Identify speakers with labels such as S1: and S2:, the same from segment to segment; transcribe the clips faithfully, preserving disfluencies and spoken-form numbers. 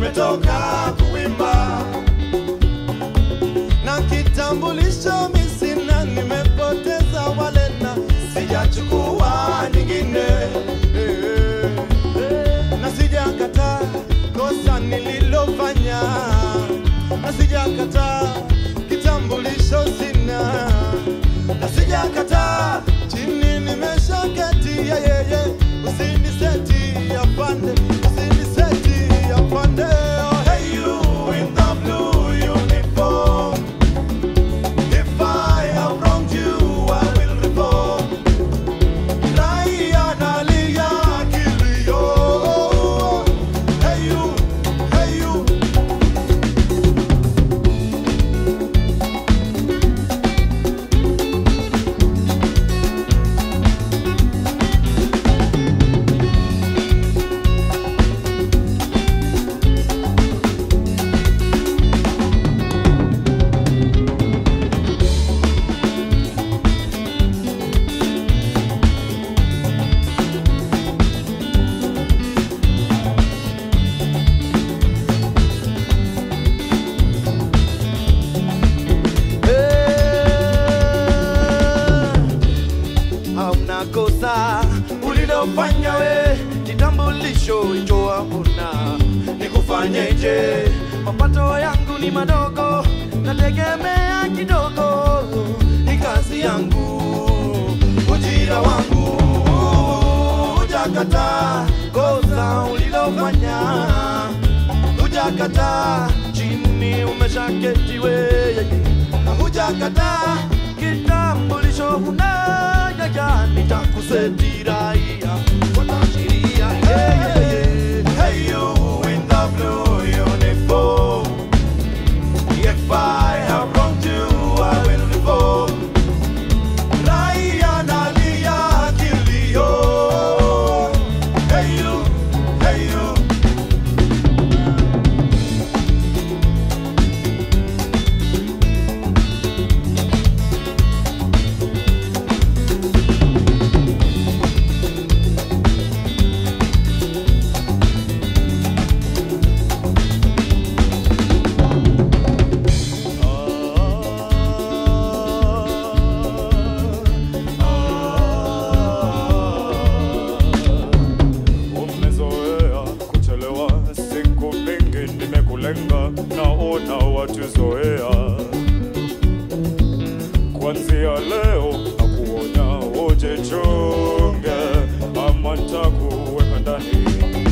S1: nimetoka kuimba. Na kitambulisho misina nimepoteza walena, sijachukua nyingine. Na sijakata kosa nililofanya, na sijakata kitambulisho sina, na sijakata chini nimeshaketi ya yeye. Usiniseti ya pande, usiniseti ya pande. Oh, hey you in the blue uniform, if I have wronged you I will reform. Raya nalia kilio. Hey you, hey you. Hauna kosa ulilofanya we, kitambulisho hicho hakuna. Nikufanyeje? Mapato yangu ni madogo, nategemea kidogo. Ni kazi yangu, ujira wangu. Hujakata kosa ulilofanya, hujakata chini umeshaketi we. Hujakata kitambulisho huna. Nitakuseti raia kwa sheria. Hey you in the blue uniform, if I have wronged you I will reform. Raia nalia kilio. Hey you, hey you.
S2: Naona watuzoea. Kwanzia leo nakuonya uje chunge, ama nitakuweka ndani.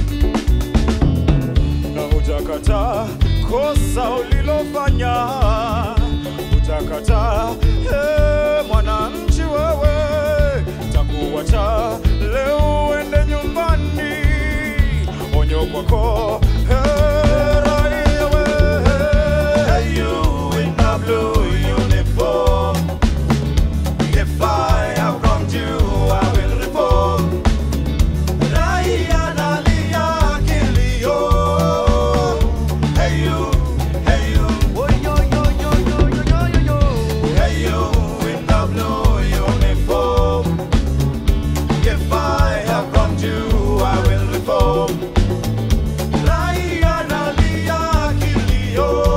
S2: Na hujakata kosa ulilofanya, hujakata hey, mwananchi wewe. Takuacha leo uende nyumbani, onyo kwako hey. Blue uniform, if I have wronged you I will reform. Raia nalia kilio. Hey you, hey you. Oh yo yo yo yo yo yo yo. Hey you in the blue uniform, if I have wronged you I will reform. Raia nalia kilio.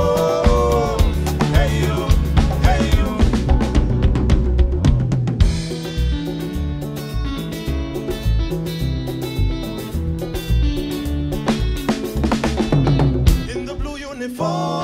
S2: Fall.